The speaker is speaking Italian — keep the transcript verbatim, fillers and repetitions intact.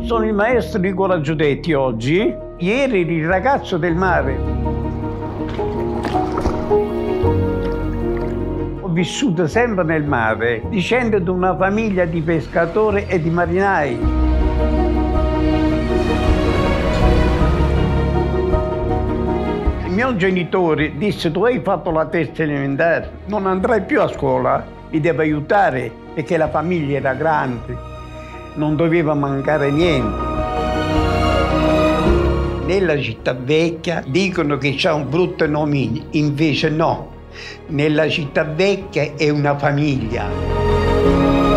Sono il maestro Nicola Giudetti oggi, ieri il ragazzo del mare. Ho vissuto sempre nel mare, discendo da una famiglia di pescatori e di marinai. I miei genitori dissero: tu hai fatto la terza elementare, non andrai più a scuola, mi devi aiutare, perché la famiglia era grande, non doveva mancare niente. Nella città vecchia dicono che c'è un brutto nome, invece no. Nella città vecchia è una famiglia.